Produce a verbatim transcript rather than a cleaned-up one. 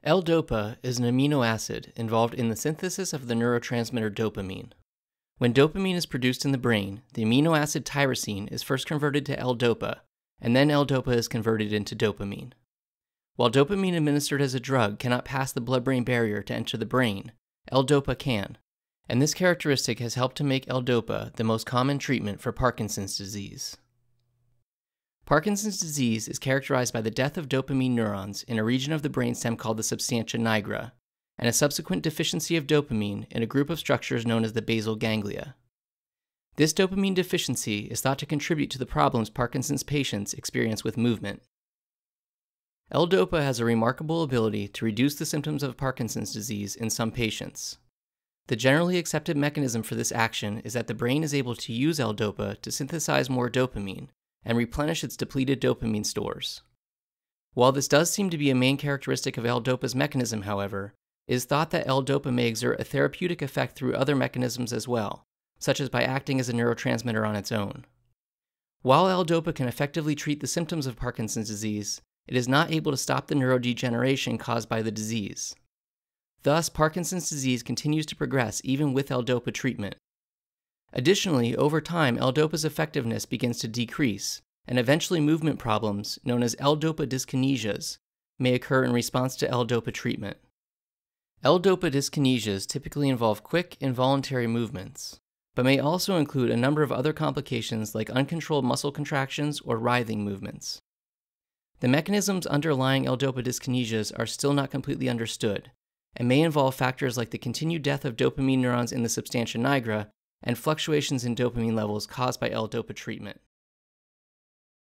L-DOPA is an amino acid involved in the synthesis of the neurotransmitter dopamine. When dopamine is produced in the brain, the amino acid tyrosine is first converted to L-DOPA, and then L-DOPA is converted into dopamine. While dopamine administered as a drug cannot pass the blood-brain barrier to enter the brain, L-DOPA can, and this characteristic has helped to make L-DOPA the most common treatment for Parkinson's disease. Parkinson's disease is characterized by the death of dopamine neurons in a region of the brainstem called the substantia nigra, and a subsequent deficiency of dopamine in a group of structures known as the basal ganglia. This dopamine deficiency is thought to contribute to the problems Parkinson's patients experience with movement. L-DOPA has a remarkable ability to reduce the symptoms of Parkinson's disease in some patients. The generally accepted mechanism for this action is that the brain is able to use L-DOPA to synthesize more dopamine and replenish its depleted dopamine stores. While this does seem to be a main characteristic of L-DOPA's mechanism, however, it is thought that L-DOPA may exert a therapeutic effect through other mechanisms as well, such as by acting as a neurotransmitter on its own. While L-DOPA can effectively treat the symptoms of Parkinson's disease, it is not able to stop the neurodegeneration caused by the disease. Thus, Parkinson's disease continues to progress even with L-DOPA treatment. Additionally, over time, L-DOPA's effectiveness begins to decrease, and eventually movement problems, known as L-DOPA dyskinesias, may occur in response to L-DOPA treatment. L-DOPA dyskinesias typically involve quick, involuntary movements, but may also include a number of other complications like uncontrolled muscle contractions or writhing movements. The mechanisms underlying L-DOPA dyskinesias are still not completely understood, and may involve factors like the continued death of dopamine neurons in the substantia nigra and fluctuations in dopamine levels caused by L-DOPA treatment.